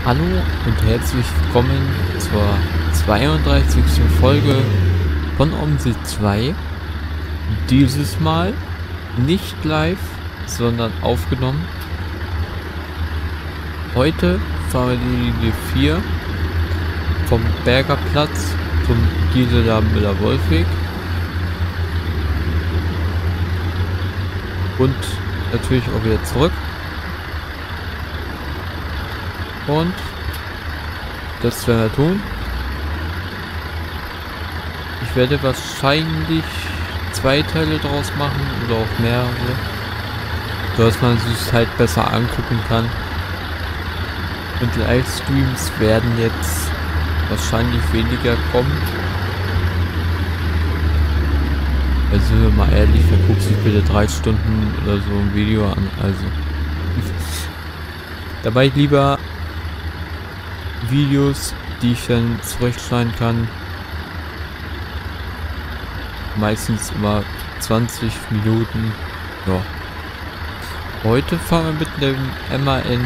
Hallo und herzlich willkommen zur 32. Folge von OMSI 2. Dieses Mal nicht live, sondern aufgenommen. Heute fahren wir die Linie 4 vom Berger Platz zum Gisela Müller-Wolfweg. Und natürlich auch wieder zurück. Und das werden wir tun. Ich werde wahrscheinlich 2 Teile draus machen oder auch mehrere, dass man sich halt besser angucken kann. Und Livestreams werden jetzt wahrscheinlich weniger kommen. Also sind wir mal ehrlich, wer guckt sich bitte 3 Stunden oder so ein Video an, also dabei lieber Videos, die ich dann zurechtschneiden kann. Meistens immer 20 Minuten. Ja. Heute fahren wir mit dem MAN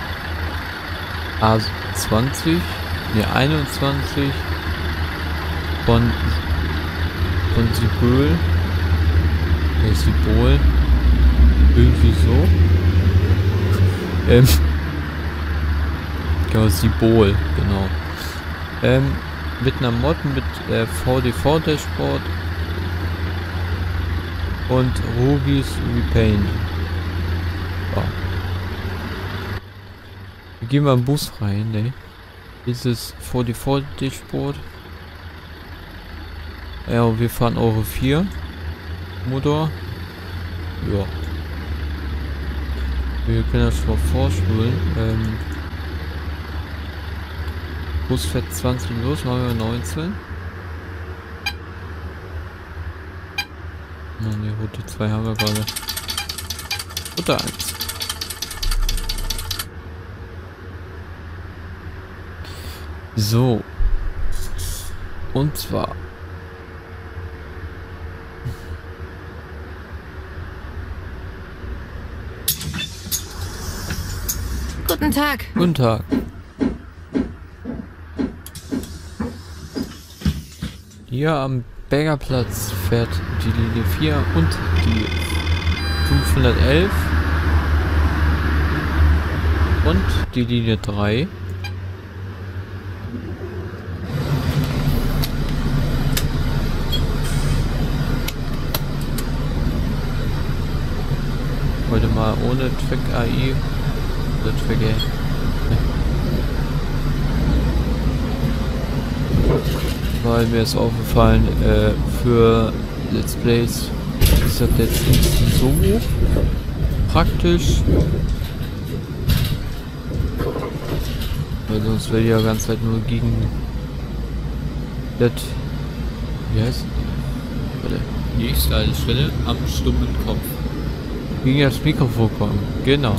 A20, ne 21 von Symbol. Symbol. Irgendwie so. Genau, Symbol, genau. Mit einer Mod mit VDV Dashboard und Rugis Repaint. Ja. Wir gehen mal im Bus rein, ne? Dieses VDV Dashboard. Ja, wir fahren Euro 4 Motor. Ja. Wir können das schon mal vorspulen. Bus fährt 20 los, machen wir 19. Na ne, Route 2 haben wir gerade. Route 1. So. Und zwar. Guten Tag. Guten Tag. Hier am Bergerplatz fährt die Linie 4 und die 511 und die Linie 3. Heute mal ohne Track AI oder Track AI. Weil mir ist aufgefallen, für Let's Plays ist das jetzt nicht so praktisch. Weil sonst wäre ja ganz Zeit nur gegen das, wie heißt die nächste Haltestelle am stummen Kopf. Gegen das Mikrofon kommen, genau.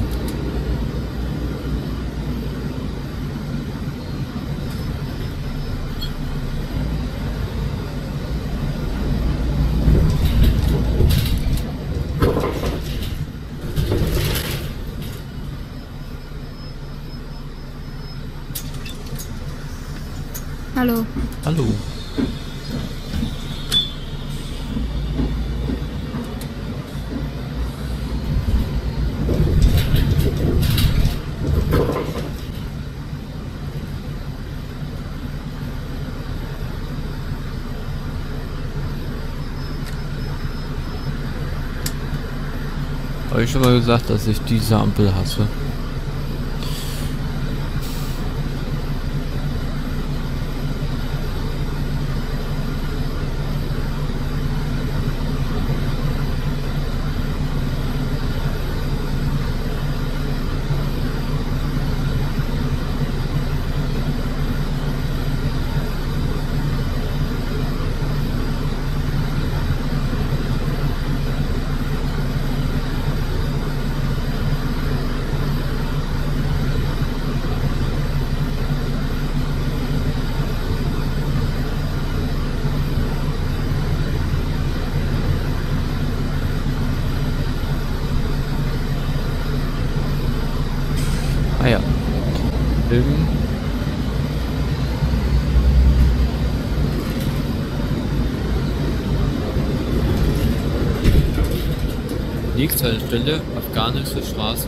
Hallo. Hallo. Habe ich schon mal gesagt, dass ich diese Ampel hasse. Film. Nächste Haltestelle, Afghanische Straße.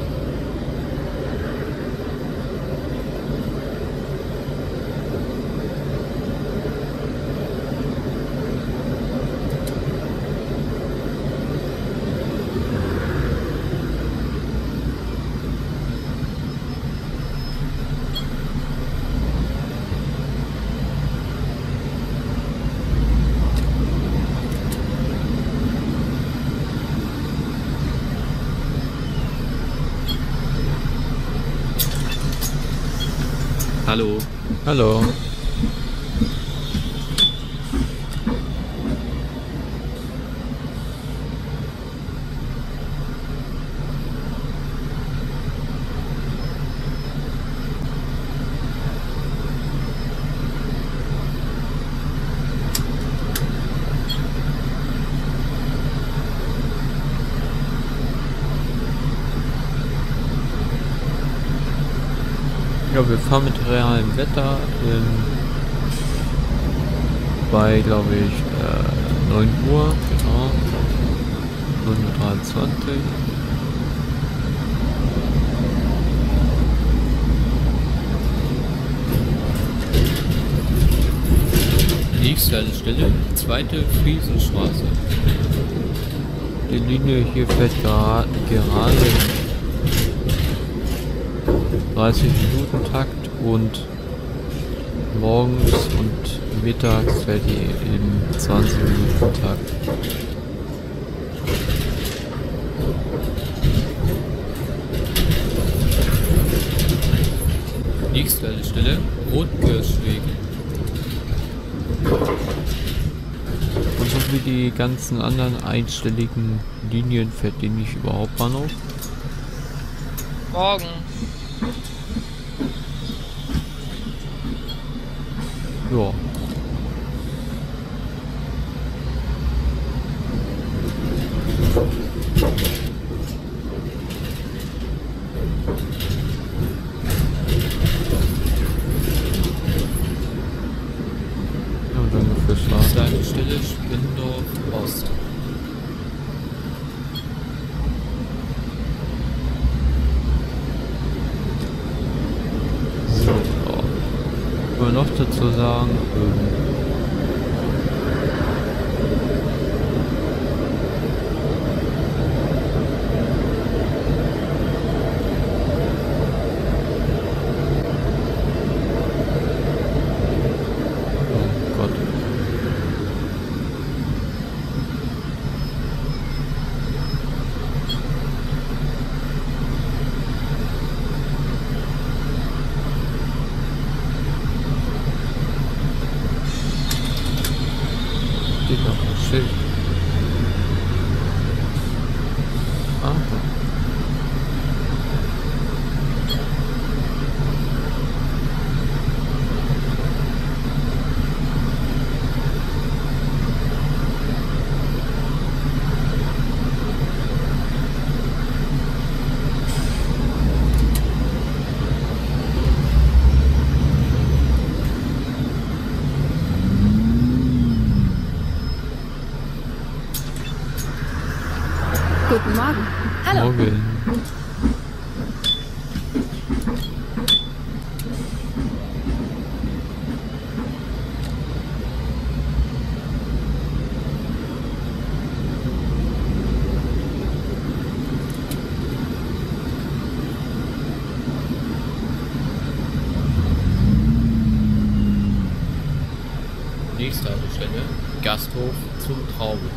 Hallo. Hallo. Ja, wir fahren mit realem Wetter bei, glaube ich, 9 Uhr, genau, 9:23 Uhr. Nächste Haltestelle, zweite Friesenstraße. Die Linie hier fährt gerade 30 Minuten Takt und morgens und mittags fährt die im 20 Minuten Takt. Nächste Haltestelle, Rotkirschweg. Und so wie die ganzen anderen einstelligen Linien fährt die nicht über Hauptbahnhof. Morgen. Ja. Ja, und dann für Schlaf. Nächste Haltestelle, Spindorf Ost. So, ja. Was noch dazu sagen? Oh Gott. Steht noch ein Schild. Ah. Guten Morgen. Hallo. Morgen. Nächste Haltestelle, Gasthof zum Traube.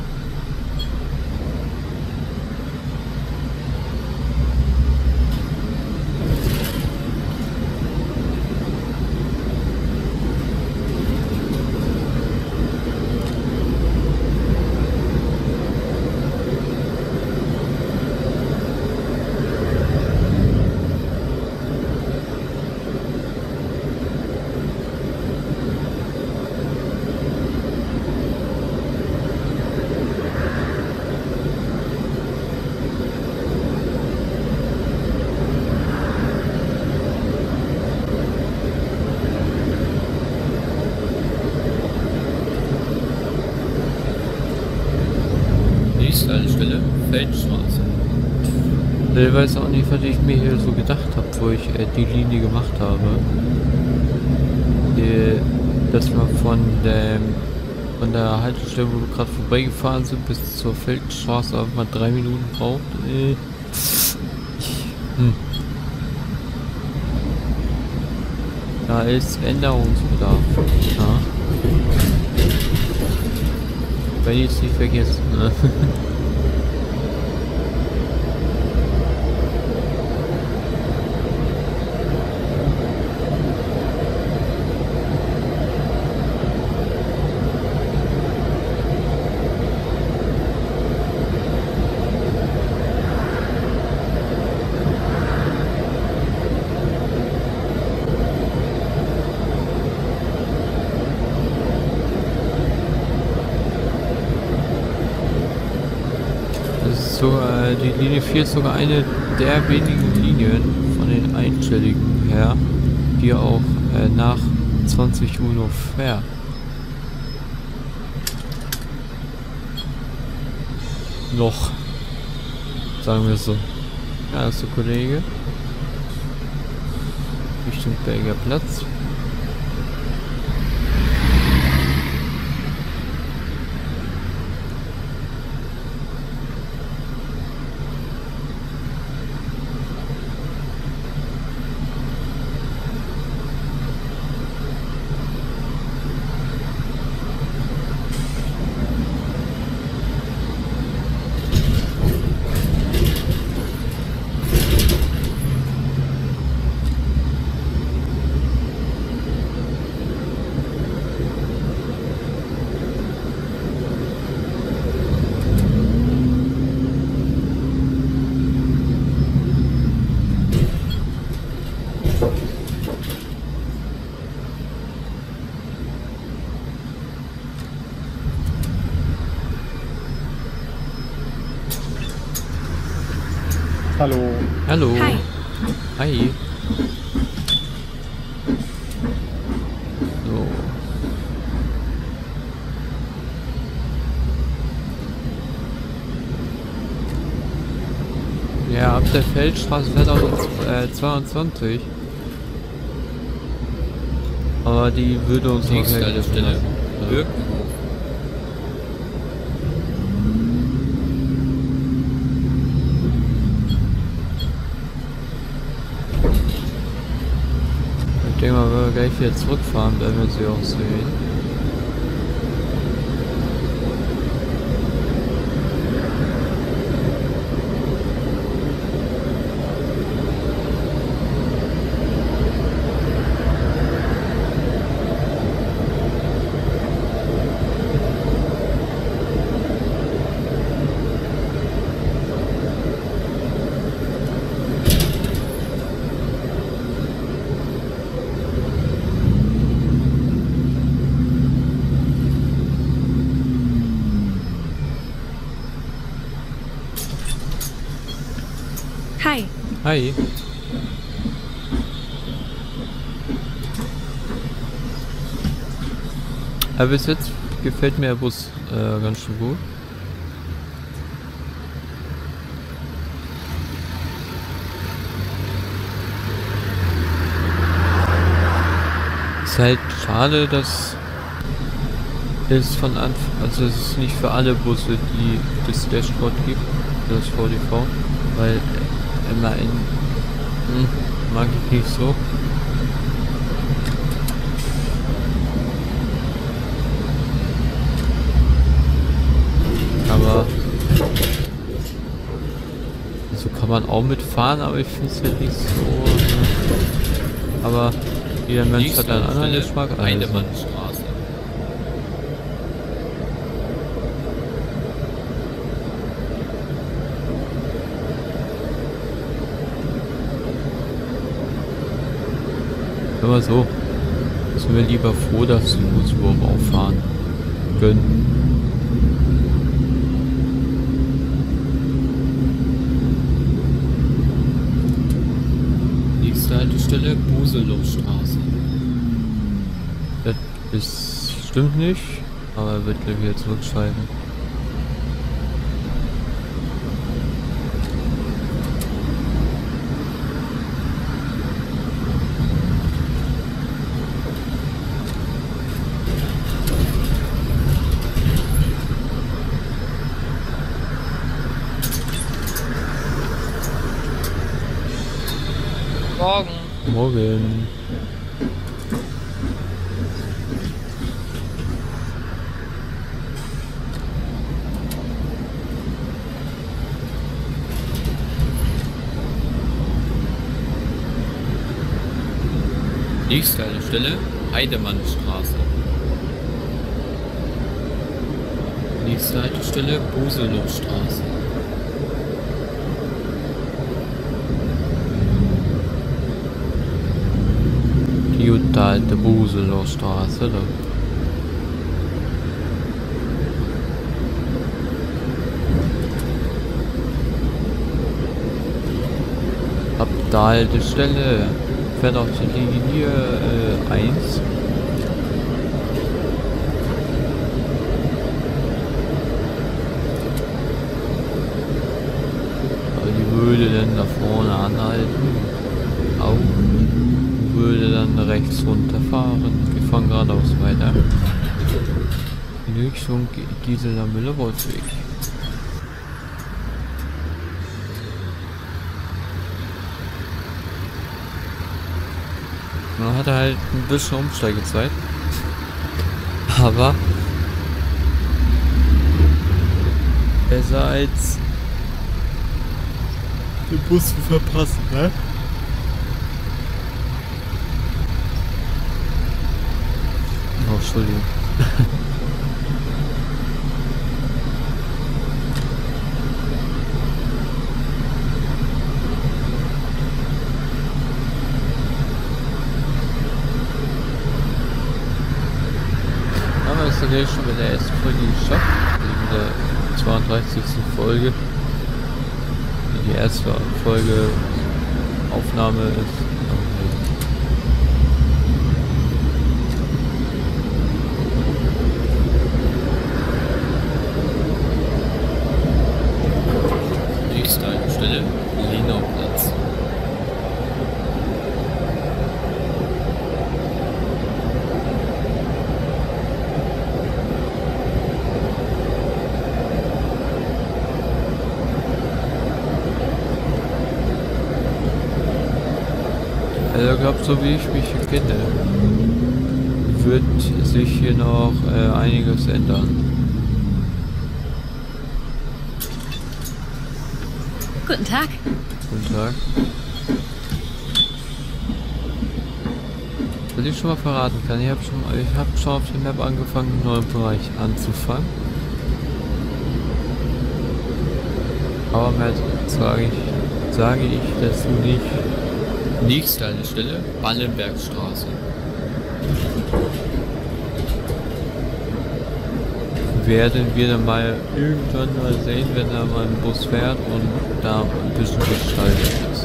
Ich weiß auch nicht, was ich mir hier so gedacht habe, wo ich die Linie gemacht habe. Dass man von der Haltestelle, wo wir gerade vorbeigefahren sind, bis zur Feldstraße einfach mal 3 Minuten braucht. Da ist Änderungsbedarf. Ja. Wenn ich es nicht vergessen. Ne? Die Linie 4 ist sogar eine der wenigen Linien von den einstelligen her, die auch nach 20 Uhr noch fährt. Noch. Sagen wir so. Ja, das ist der Kollege. Richtung Berger Platz. Hallo. Hallo. Hi. Hi. So. Ja, ab der Feldstraße fährt auch 22. Aber die würde uns noch Nächste Haltestelle. Ja. Birkenhof. Ich denke mal, wenn wir gleich wieder zurückfahren, werden wir sie auch sehen. Hi. Hi. Aber bis jetzt gefällt mir der Bus ganz schön gut. Ist halt schade, dass es von Anfang, also es ist nicht für alle Busse, die das Dashboard gibt, das VDV, weil MAN mag ich nicht so. Aber so kann man auch mitfahren, aber ich finde es halt nicht so. Aber jeder Mensch hat einen anderen Geschmack. Heidemannstraße. Aber so sind wir lieber froh, dass wir uns überhaupt auffahren können. Nächste Haltestelle Buselowstraße. Das stimmt nicht, aber er wird gleich wieder zurückschreiben. Morgen. Nächste Haltestelle Heidemannstraße. Nächste Haltestelle Boselowstraße. Die gute alte Boselowstraße, da. Ab der Haltestelle fährt auf die Linie 1. Aber die würde dann da vorne anhalten. Auch würde dann rechts runterfahren. Wir fahren geradeaus weiter. In Richtung Gisela Müller-Wolfsweg. Man hatte halt ein bisschen Umsteigezeit. Aber besser als den Bus zu verpassen, ne? Oh, Entschuldigung. Aber es ist okay, schon mit der ersten Folge geschafft. Wegen der 32. Folge. Die erste Folge Aufnahme ist. Nächste Haltestelle Lenauplatz. Also ich glaube, so wie ich mich kenne, wird sich hier noch einiges ändern. Guten Tag. Guten Tag. Was ich schon mal verraten kann, ich habe schon auf der Map angefangen, einen neuen Bereich anzufangen. Aber mehr sage ich dazu nicht. Nächste Haltestelle Ballenbergstraße. Werden wir dann mal irgendwann mal sehen, wenn da mal ein Bus fährt und da ein bisschen gestaltet ist.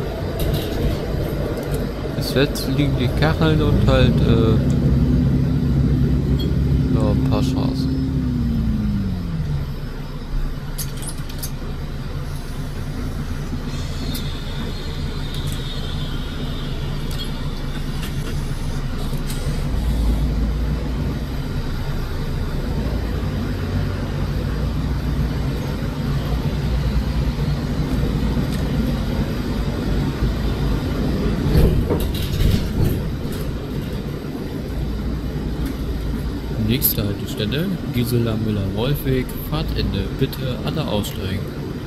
Bis jetzt liegen die Kacheln und halt ja, ein paar Straßen. Nächste Haltestelle Gisela Müller-Wolfweg, Fahrtende. Bitte alle aussteigen.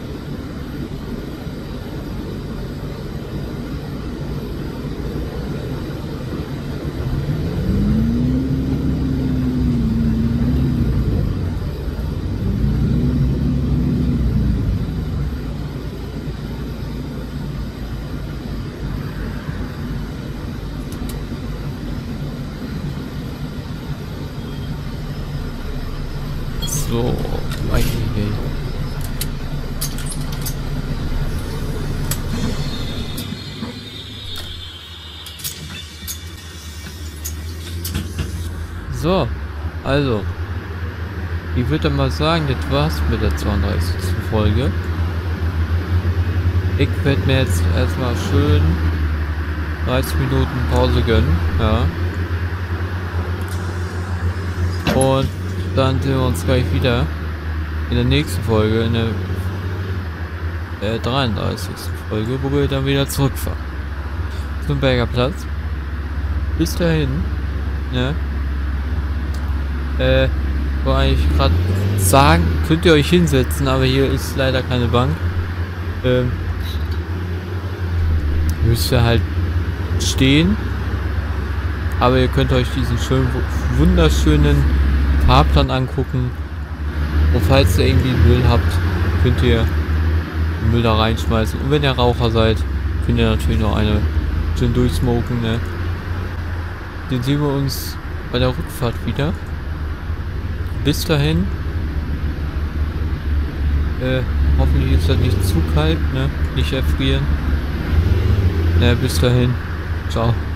So, meine Idee. So, also, ich würde mal sagen, das war's mit der 32. Folge. Ich werde mir jetzt erstmal schön 30 Minuten Pause gönnen, ja. Und dann sehen wir uns gleich wieder in der nächsten Folge, in der 33. Folge, wo wir dann wieder zurückfahren. Nürnberger Platz. Bis dahin, ne? Wollte eigentlich gerade sagen, könnt ihr euch hinsetzen, aber hier ist leider keine Bank. Müsst ihr halt stehen. Aber ihr könnt euch diesen schönen, wunderschönen Fahrplan angucken. Und falls ihr irgendwie Müll habt, könnt ihr den Müll da reinschmeißen. Und wenn ihr Raucher seid, könnt ihr natürlich noch eine schön durchsmoken, ne? Dann sehen wir uns bei der Rückfahrt wieder. Bis dahin. Hoffentlich ist das nicht zu kalt, ne? Nicht erfrieren. Bis dahin. Ciao.